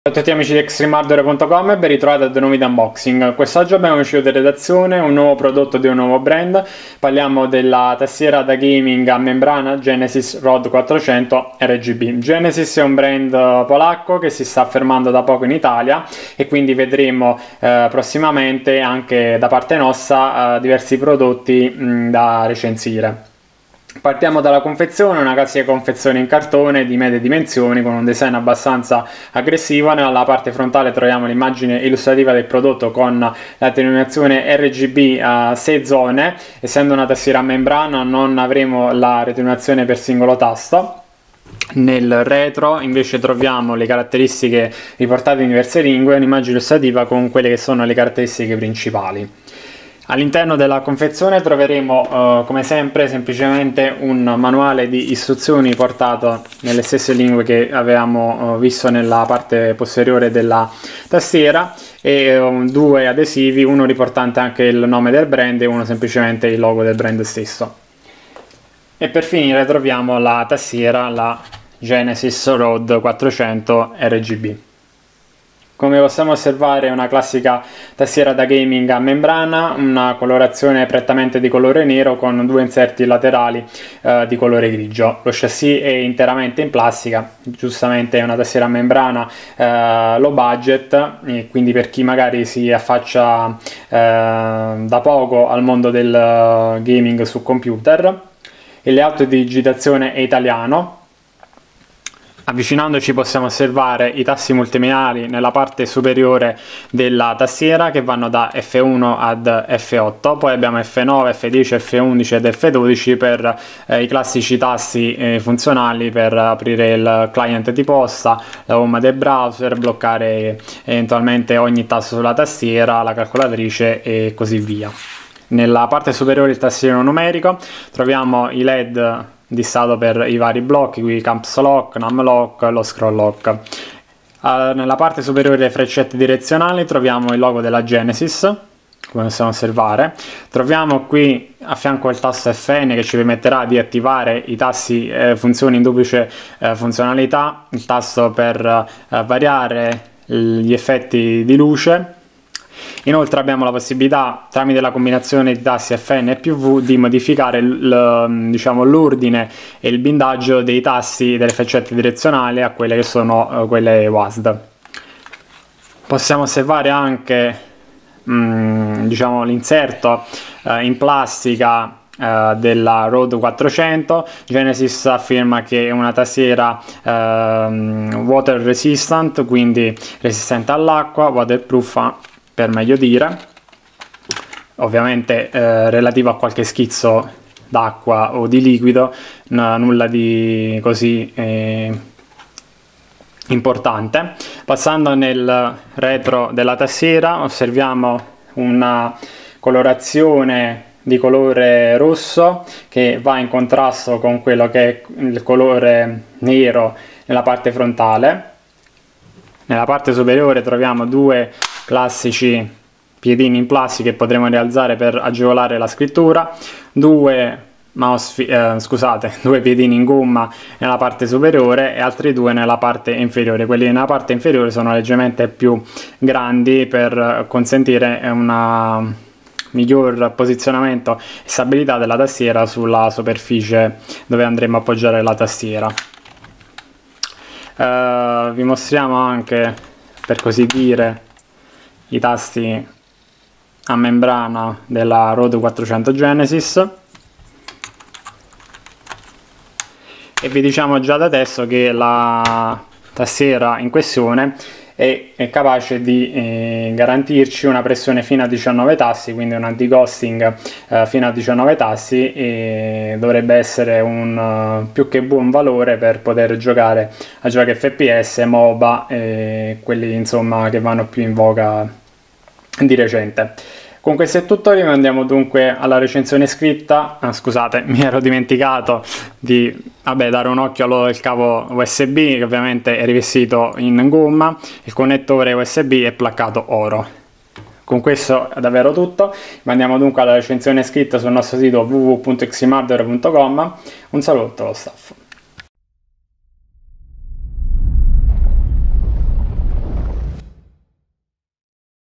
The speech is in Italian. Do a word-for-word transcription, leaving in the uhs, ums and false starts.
Ciao a tutti amici di extreme hardware punto com e ben ritrovati ad un nuovo video unboxing. Quest'oggi abbiamo uscito di redazione un nuovo prodotto di un nuovo brand. Parliamo della tastiera da gaming a membrana Genesis Rode quattrocento R G B. Genesis è un brand polacco che si sta affermando da poco in Italia e quindi vedremo eh, prossimamente anche da parte nostra eh, diversi prodotti mh, da recensire. Partiamo dalla confezione, una classica confezione in cartone di medie dimensioni con un design abbastanza aggressivo. Nella parte frontale troviamo l'immagine illustrativa del prodotto con la terminazione R G B a sei zone. Essendo una tastiera a membrana non avremo la terminazione per singolo tasto. Nel retro invece troviamo le caratteristiche riportate in diverse lingue, un'immagine illustrativa con quelle che sono le caratteristiche principali. All'interno della confezione troveremo uh, come sempre semplicemente un manuale di istruzioni portato nelle stesse lingue che avevamo uh, visto nella parte posteriore della tastiera e um, due adesivi, uno riportante anche il nome del brand e uno semplicemente il logo del brand stesso. E per finire troviamo la tastiera, la Genesis Rode quattrocento R G B. Come possiamo osservare è una classica tastiera da gaming a membrana, una colorazione prettamente di colore nero con due inserti laterali eh, di colore grigio. Lo chassis è interamente in plastica, giustamente è una tastiera a membrana eh, low budget, e quindi per chi magari si affaccia eh, da poco al mondo del gaming su computer. Il layout di digitazione è italiano. Avvicinandoci possiamo osservare i tasti multimediali nella parte superiore della tastiera che vanno da F uno ad F otto, poi abbiamo F nove, F dieci, F undici ed F dodici per eh, i classici tasti eh, funzionali per aprire il client di posta, la home del browser, bloccare eventualmente ogni tasto sulla tastiera, la calcolatrice e così via. Nella parte superiore del tastierino numerico troviamo i L E D di stato per i vari blocchi, qui caps lock, num lock, lo scroll lock. Uh, nella parte superiore delle freccette direzionali troviamo il logo della Genesis, come possiamo osservare. Troviamo qui a fianco il tasto F N che ci permetterà di attivare i tasti eh, funzioni in duplice eh, funzionalità, il tasto per eh, variare gli effetti di luce. Inoltre abbiamo la possibilità, tramite la combinazione di tasti F N e più V, di modificare diciamo, l'ordine e il bindaggio dei tasti delle freccette direzionali a quelle che sono uh, quelle W A S D. Possiamo osservare anche um, diciamo, l'inserto uh, in plastica Uh, della Rode quattrocento. Genesis afferma che è una tastiera uh, water resistant, quindi resistente all'acqua, waterproof per meglio dire, ovviamente uh, relativo a qualche schizzo d'acqua o di liquido, no, nulla di così eh, importante. Passando nel retro della tastiera osserviamo una colorazione di colore rosso che va in contrasto con quello che è il colore nero nella parte frontale. Nella parte superiore troviamo due classici piedini in plastica che potremo rialzare per agevolare la scrittura, due mouse eh, scusate, due piedini in gomma nella parte superiore e altri due nella parte inferiore. Quelli nella parte inferiore sono leggermente più grandi per consentire una miglior posizionamento e stabilità della tastiera sulla superficie dove andremo a appoggiare la tastiera. Uh, vi mostriamo anche, per così dire, i tasti a membrana della Rode quattrocento Genesis e vi diciamo già da adesso che la tastiera in questione è, è capace di eh, garantirci una pressione fino a diciannove tasti, quindi un anti-ghosting eh, fino a diciannove tasti, e dovrebbe essere un uh, più che buon valore per poter giocare a giochi F P S, MOBA e quelli insomma che vanno più in voga di recente. Con questo è tutto, rimandiamo dunque alla recensione scritta. Ah, scusate, mi ero dimenticato di vabbè, dare un occhio al cavo U S B che ovviamente è rivestito in gomma, il connettore U S B è placcato oro. Con questo è davvero tutto, mandiamo dunque alla recensione scritta sul nostro sito w w w punto extreme hardware punto com. Un saluto allo staff.